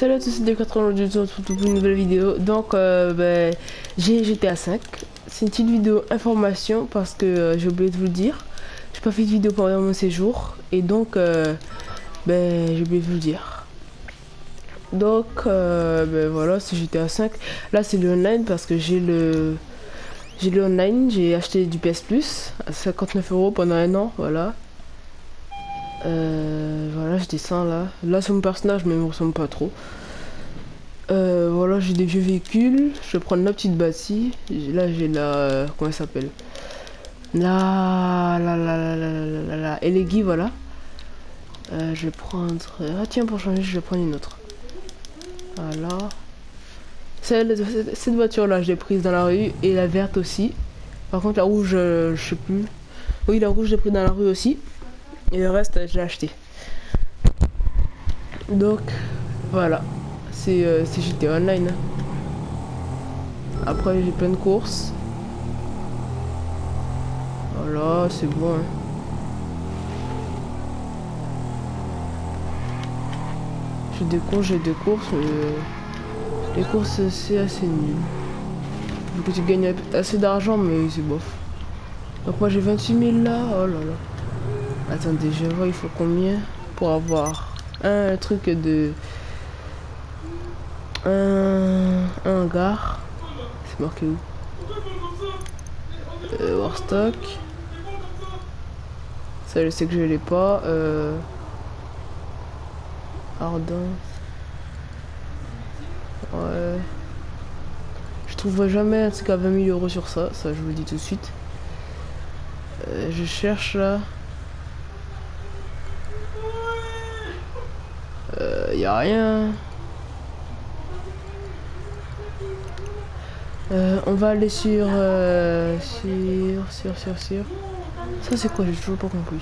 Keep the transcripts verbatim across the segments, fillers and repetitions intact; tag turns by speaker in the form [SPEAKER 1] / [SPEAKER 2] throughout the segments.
[SPEAKER 1] Salut à tous, c'est D quatre-vingt-dix, on se retrouve pour une nouvelle vidéo. Donc, euh, ben, j'ai G T A cinq. C'est une petite vidéo information parce que euh, j'ai oublié de vous le dire. J'ai pas fait de vidéo pendant mon séjour et donc, euh, ben, j'ai oublié de vous le dire. Donc, euh, ben voilà, c'est G T A cinq. Là, c'est le online parce que j'ai le, j'ai le online. J'ai acheté du P S Plus à cinquante-neuf euros pendant un an, voilà. Euh, voilà, je descends là. Là, c'est mon personnage, mais il me ressemble pas trop. Euh, voilà, j'ai des vieux véhicules. Je vais prendre la petite bâtie. Là, j'ai la. Euh, comment elle s'appelle? La. La. La. La. La. La. La. La. Elegi, voilà. Euh, je vais prendre. Ah, tiens, pour changer, je vais prendre une autre. Voilà. Celle, cette voiture-là, je l'ai prise dans la rue. Et la verte aussi. Par contre, la rouge, euh, je sais plus. Oui, la rouge, je l'ai prise dans la rue aussi. Et le reste, je l'ai acheté. Donc, voilà. C'est euh, G T A Online. Après, j'ai plein de courses. Voilà, c'est bon. Hein. J'ai des courses, j'ai des courses. Mais les courses, c'est assez nul. Du coup, tu gagnes assez d'argent, mais c'est bof. Donc, moi, j'ai vingt-huit mille là. Oh là là. Attendez, je vois, il faut combien pour avoir un truc de. Un, un hangar. C'est marqué où? Euh, Warstock. Ça, je sais que je l'ai pas. Euh... Ardent. Ouais. Je trouverai jamais un truc à vingt mille euros sur ça. Ça, je vous le dis tout de suite. Euh, je cherche là. Euh, y a rien. Euh, on va aller sur, euh, sur, sur, sur, sur. Ça c'est quoi? J'ai toujours pas compris.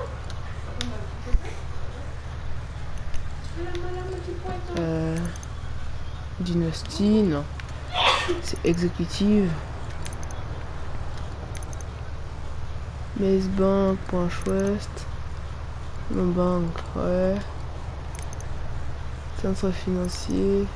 [SPEAKER 1] Euh, Dynasty, non. C'est exécutive. Mazebank, point West. Mon banque, ouais. Centre financier.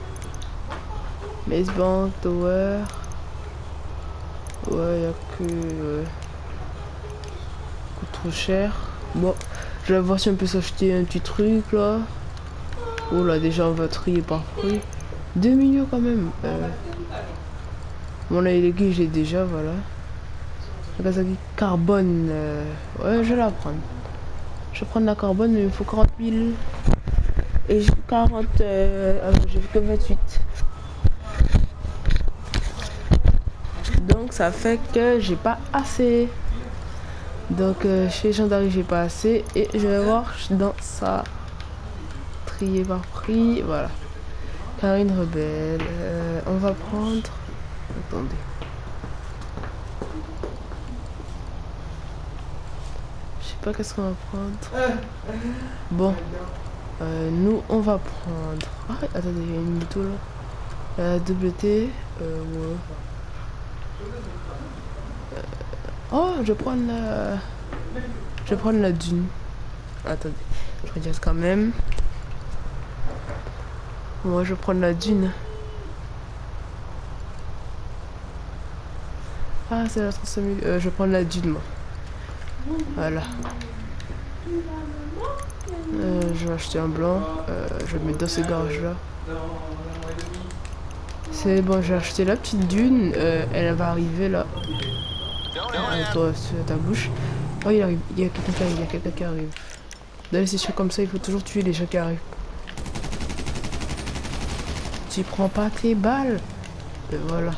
[SPEAKER 1] Mazebank, Tower. Ouais, y'a que. Ouais. Coûte trop cher. Bon, je vais voir si on peut s'acheter un petit truc là. Oh là, déjà on va trier par prix. deux millions quand même. Euh... Bon là, il est gay, j'ai déjà, voilà. Nagasaki carbone. Euh... Ouais, je vais la prendre. Je vais prendre la carbone, mais il me faut quarante mille. Et j'ai quarante. Euh... Ah, j'ai que vingt-huit. Donc ça fait que j'ai pas assez. Donc euh, chez Gendarmerie j'ai pas assez. Et je vais voir dans ça. Trier par prix. Voilà. Karine Rebelle. Euh, on va prendre. Attendez. Je sais pas qu'est-ce qu'on va prendre. Bon. Euh, nous on va prendre. Ah, attendez, il y a une moto là. Euh, W T. Euh, ouais. Euh, oh, je vais prendre la. Je vais prendre la dune. Attendez. Je regarde quand même. Moi je vais prendre la dune. Ah, c'est la trente-cinq mille. Euh, je vais prendre la dune, moi. Voilà. Euh, je vais acheter un blanc. Euh, je vais le mettre dans ce garage là. C'est bon, j'ai acheté la petite dune. Euh, elle va arriver là. Euh, toi, sur ta bouche. Oh, il arrive. Il y a quelqu'un qui arrive. Il y a quelqu'un qui arrive. Dans les sessions comme ça, il faut toujours tuer les gens qui arrivent. Tu prends pas tes balles. Et voilà.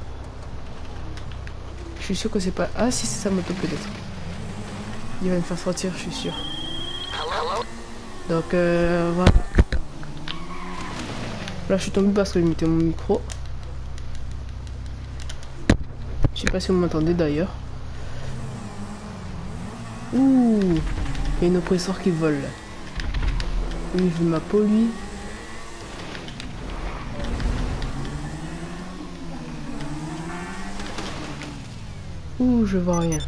[SPEAKER 1] Je suis sûr que c'est pas. Ah, si, c'est sa moto peut-être. Il va me faire sortir, je suis sûr. Donc, euh, voilà. Là, je suis tombé parce que je mettais mon micro. Je sais pas si vous m'entendez d'ailleurs. Ouh, il y a une oppresseur qui vole. Lui, il veut ma peau, lui. Ouh, je vois rien.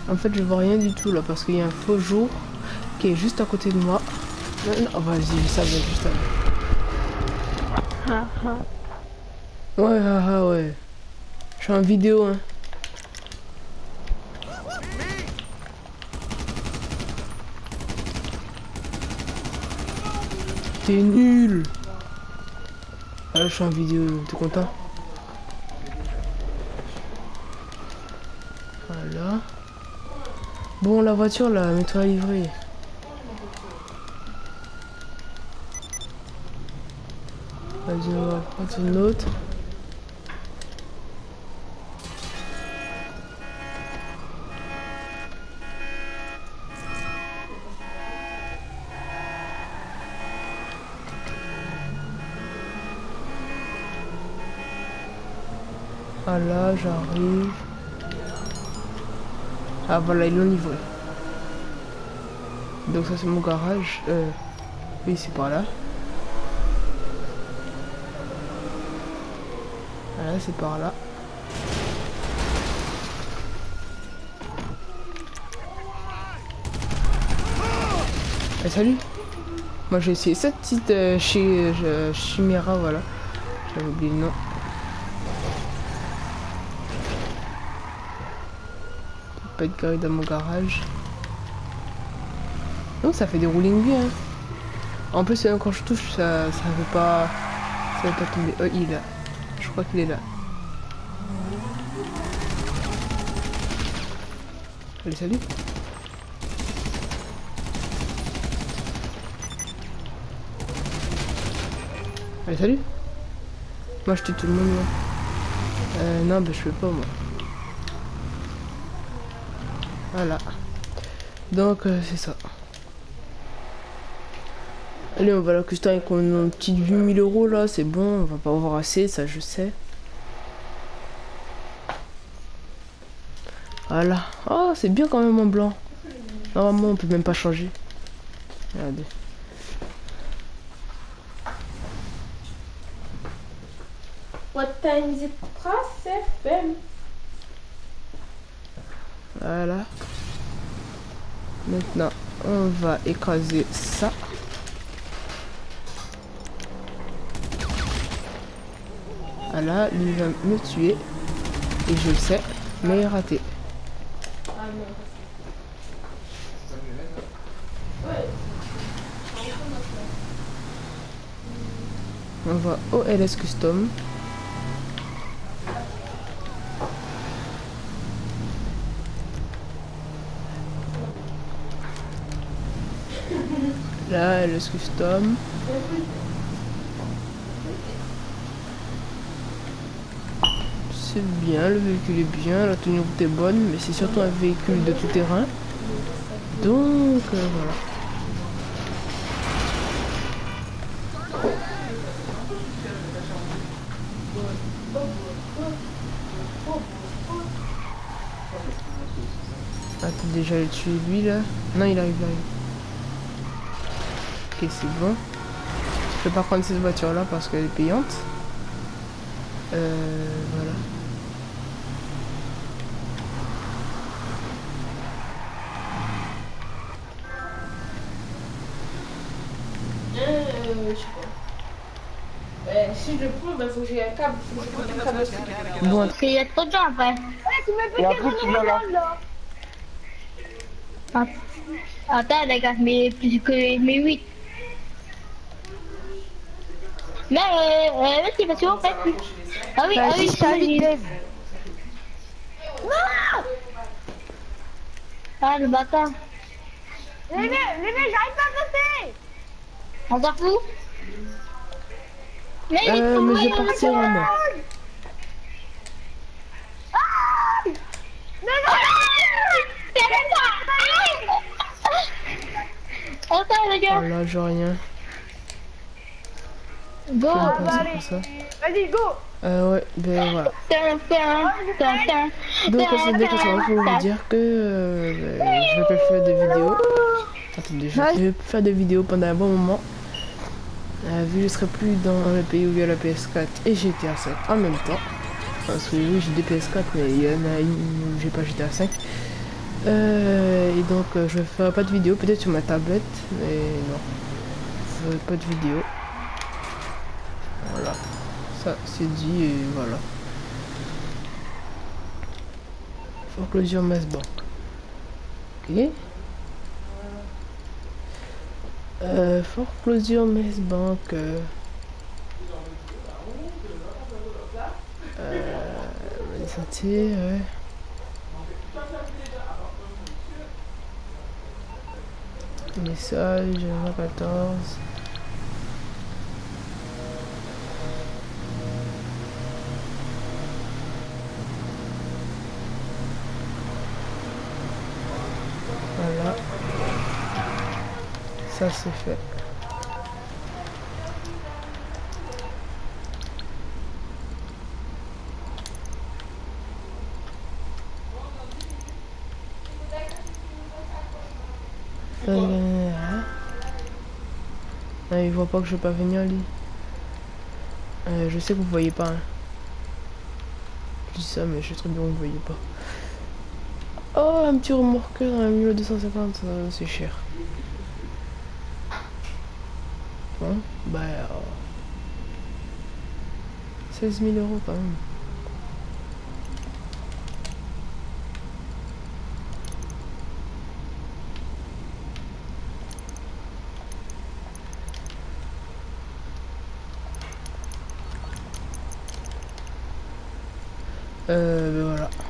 [SPEAKER 1] En fait, je vois rien du tout là parce qu'il y a un faux jour qui est juste à côté de moi. Non, non, vas-y, je savais, je savais. Ouais, ah, ah, ouais. Je suis en vidéo, hein. T'es nul. Ah, là, je suis en vidéo, t'es content? Voilà. Bon, la voiture là, mets-toi à livrer. Vas-y, on va prendre une autre. Ah là, j'arrive. Ah voilà, ils l'ont livré. Donc ça c'est mon garage. Euh, oui, c'est par là. Voilà, c'est par là. Eh, salut. Moi j'ai essayé cette petite euh, chez euh, Chimera, voilà. J'avais oublié le nom. Pas de garé dans mon garage. Non, ça fait des roulings bien. Hein. En plus, quand je touche, ça, ça veut pas, ça veut pas tomber. Oh, il est là. Je crois qu'il est là. Allez, salut. Allez, salut. Moi, je tue tout le monde. Moi. Euh, non, bah, je fais pas, moi. Voilà. Donc, euh, c'est ça. Allez, on va la customer avec une petite huit mille euros là, c'est bon, on va pas avoir assez, ça je sais. Voilà. Oh, c'est bien quand même en blanc. Normalement, on peut même pas changer. Regardez.
[SPEAKER 2] What time is it? Trace F M.
[SPEAKER 1] Voilà. Maintenant, on va écraser ça. Voilà, lui va me tuer. Et je le sais, mais il est raté.
[SPEAKER 2] Ah non.
[SPEAKER 1] On va au L S Custom. Là, L S Custom. C'est bien, le véhicule est bien, la tenue de route est bonne, mais c'est surtout un véhicule de tout terrain. Donc, euh, voilà. Attends, déjà le tuer lui là. Non, il arrive, il arrive. Ok, c'est bon. Je vais pas prendre cette voiture là parce qu'elle est payante. Euh, voilà.
[SPEAKER 2] Euh, je sais pas. Euh, si je le prends, ben faut que j'ai un câble. Faut que je prenne un câble aussi.
[SPEAKER 1] Bon,
[SPEAKER 3] Parce qu'il y a trop de gens après.
[SPEAKER 2] Ouais, tu m'as
[SPEAKER 4] Et après, tu viens là.
[SPEAKER 2] là.
[SPEAKER 3] Ah. Attends les gars, mais plus que mais huit. Mais euh, euh, c'est parce qu'en fait. Ah oui, ah oui, ça oui. Ah le bâtard.
[SPEAKER 2] Les mecs, les mecs, j'arrive pas à passer.
[SPEAKER 3] On s'en fout. Mais il est
[SPEAKER 1] euh, mais je
[SPEAKER 3] tombé
[SPEAKER 1] vais
[SPEAKER 3] dans le
[SPEAKER 1] partir
[SPEAKER 3] sol.
[SPEAKER 1] moi.
[SPEAKER 2] Non, non,
[SPEAKER 3] Attends les
[SPEAKER 1] Oh
[SPEAKER 3] gars.
[SPEAKER 1] là, j'ai rien.
[SPEAKER 3] Go.
[SPEAKER 1] Je vais
[SPEAKER 2] bah,
[SPEAKER 1] passer
[SPEAKER 2] allez.
[SPEAKER 1] pour ça.
[SPEAKER 2] vas-y, go.
[SPEAKER 1] Euh, ouais, ben voilà.
[SPEAKER 3] Tin, tin, tin, tin.
[SPEAKER 1] Donc, on se dit pour vous dire que euh, ben, je vais pas faire de vidéos. Attendez, je vais faire des vidéos pendant un bon moment. Euh, vu que je serai plus dans le pays où il y a la P S quatre et G T A cinq en même temps. Parce que oui, j'ai des P S quatre, mais il y en a une où j'ai pas G T A cinq. Euh, et donc euh, je ne ferai pas de vidéo, peut-être sur ma tablette, mais non, je ferai pas de vidéo. Voilà, ça c'est dit et voilà. Foreclosure Mass Bank. Ok. Euh, Foreclosure Mass Bank. Euh, euh, les sentiers, ouais. Message, quatorze. Voilà. Ça c'est fait. Euh, hein? Non, il voit pas que je vais pas venir lui. Euh, je sais que vous voyez pas. Hein. Je dis ça, mais je sais très bien que vous voyez pas. Oh, un petit remorqueur dans la mille deux cent cinquante, c'est cher. Bon, bah... Euh, seize mille euros quand même. Euh, ben voilà.